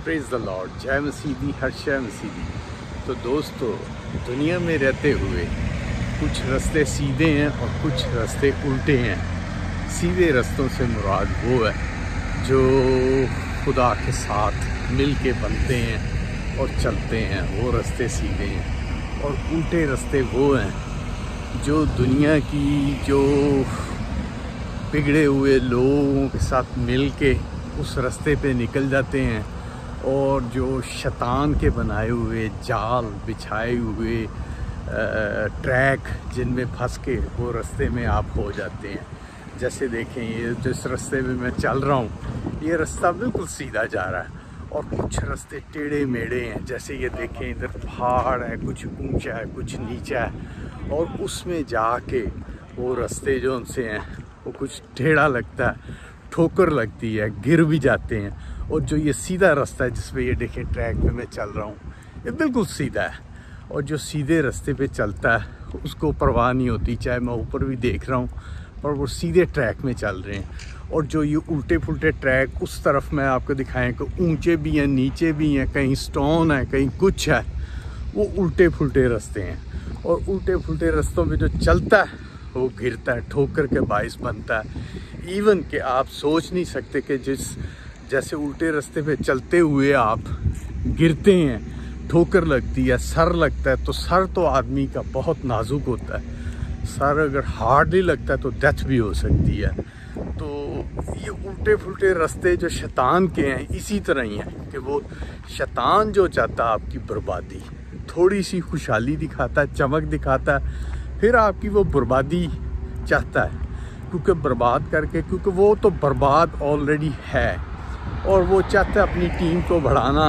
Praise the Lord, जय मसीदी, हर शय मसीदी। तो दोस्तों, दुनिया में रहते हुए कुछ रास्ते सीधे हैं और कुछ रास्ते उल्टे हैं। सीधे रास्तों से मुराद वो है जो खुदा के साथ मिल के बनते हैं और चलते हैं, वो रास्ते सीधे हैं। और उल्टे रास्ते वो हैं जो दुनिया की जो बिगड़े हुए लोगों के साथ मिल के उस रास्ते पे निकल जाते हैं और जो शैतान के बनाए हुए जाल बिछाए हुए ट्रैक जिनमें फंस के वो रास्ते में आप हो जाते हैं। जैसे देखें, ये जिस रास्ते में मैं चल रहा हूँ, ये रास्ता बिल्कुल सीधा जा रहा है और कुछ रास्ते टेढ़े मेढ़े हैं। जैसे ये देखें, इधर पहाड़ है, कुछ ऊंचा है, कुछ नीचा है, और उसमें जाके वो रास्ते जो उनसे हैं वो कुछ टेढ़ा लगता है, ठोकर लगती है, गिर भी जाते हैं। और जो ये सीधा रास्ता है जिस पे ये देखें ट्रैक पे मैं चल रहा हूँ, ये बिल्कुल सीधा है। और जो सीधे रास्ते पे चलता है उसको परवाह नहीं होती, चाहे मैं ऊपर भी देख रहा हूँ, पर वो सीधे ट्रैक में चल रहे हैं। और जो ये उल्टे फुलटे ट्रैक उस तरफ मैं आपको दिखाएं कि ऊंचे भी हैं, नीचे भी हैं, कहीं स्टोन है, कहीं कुछ है, वो उल्टे फुलटे रास्ते हैं। और उल्टे फुलटे रास्तों में जो चलता है वो गिरता है, ठोकर के बाइस बनता है। इवन कि आप सोच नहीं सकते कि जैसे उल्टे रास्ते पे चलते हुए आप गिरते हैं, ठोकर लगती है, सर लगता है, तो सर तो आदमी का बहुत नाजुक होता है। सर अगर हार्ड नहीं लगता तो डेथ भी हो सकती है। तो ये उल्टे फुलटे रास्ते जो शैतान के हैं इसी तरह ही हैं कि वो शैतान जो चाहता है आपकी बर्बादी, थोड़ी सी खुशहाली दिखाता है, चमक दिखाता है, फिर आपकी वो बर्बादी चाहता है, क्योंकि बर्बाद करके, क्योंकि वो तो बर्बाद ऑलरेडी है और वो चाहता है अपनी टीम को बढ़ाना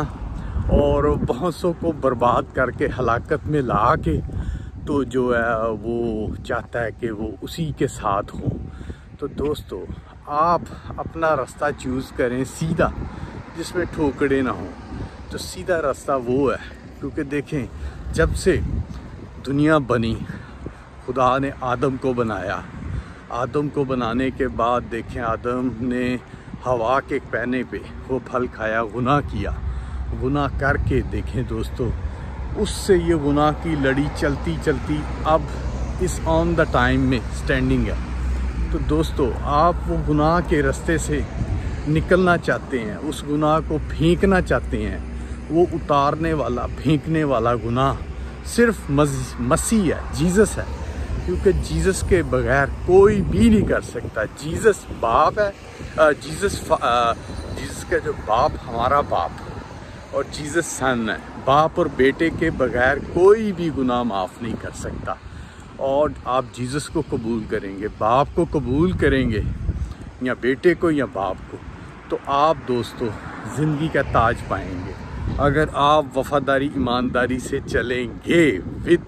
और बहुत सौ को बर्बाद करके हलाकत में ला के, तो जो है वो चाहता है कि वो उसी के साथ हो। तो दोस्तों, आप अपना रास्ता चूज़ करें सीधा, जिसमें ठोकरे ना हो। तो सीधा रास्ता वो है, क्योंकि देखें, जब से दुनिया बनी, खुदा ने आदम को बनाया। आदम को बनाने के बाद देखें, आदम ने हवा के कहने पे वो फल खाया, गुनाह किया। गुनाह करके देखें दोस्तों, उससे ये गुनाह की लड़ी चलती चलती अब इस ऑन द टाइम में स्टैंडिंग है। तो दोस्तों, आप वो गुनाह के रास्ते से निकलना चाहते हैं, उस गुनाह को फेंकना चाहते हैं, वो उतारने वाला, फेंकने वाला गुनाह सिर्फ मसीह है, जीसस है। क्योंकि जीसस के बगैर कोई भी नहीं कर सकता। जीसस बाप है, जीसस का जो बाप हमारा बाप, और जीसस सन है। बाप और बेटे के बगैर कोई भी गुनाह माफ़ नहीं कर सकता। और आप जीसस को कबूल करेंगे, बाप को कबूल करेंगे, या बेटे को या बाप को, तो आप दोस्तों ज़िंदगी का ताज पाएंगे। अगर आप वफादारी, ईमानदारी से चलेंगे विद,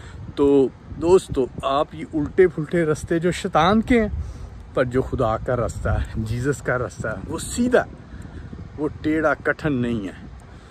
तो दोस्तों आप ये उल्टे फुलटे रास्ते जो शैतान के हैं, पर जो खुदा का रास्ता है, जीसस का रास्ता है, वो सीधा, वो टेढ़ा कठिन नहीं है।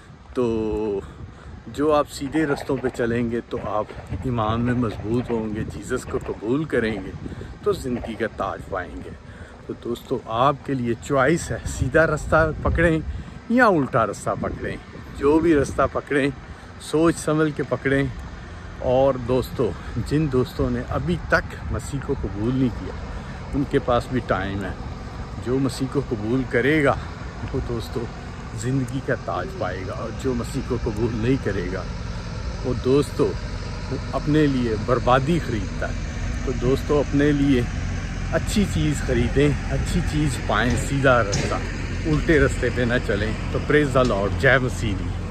तो जो आप सीधे रास्तों पे चलेंगे तो आप ईमान में मजबूत होंगे, जीसस को कबूल करेंगे तो ज़िंदगी का ताज पाएंगे। तो दोस्तों, आपके लिए चॉइस है, सीधा रास्ता पकड़ें या उल्टा रास्ता पकड़ें। जो भी रास्ता पकड़ें, सोच समझ के पकड़ें। और दोस्तों, जिन दोस्तों ने अभी तक मसीह को कबूल नहीं किया, उनके पास भी टाइम है। जो मसीह को कबूल करेगा वो दोस्तों ज़िंदगी का ताज पाएगा, और जो मसीह को कबूल नहीं करेगा वो दोस्तों वो अपने लिए बर्बादी ख़रीदता है। तो दोस्तों, अपने लिए अच्छी चीज़ ख़रीदें, अच्छी चीज़ पाएँ, सीधा रास्ता, उल्टे रास्ते पे ना चलें। तो प्रेज़ द लॉर्ड, जय मसीह।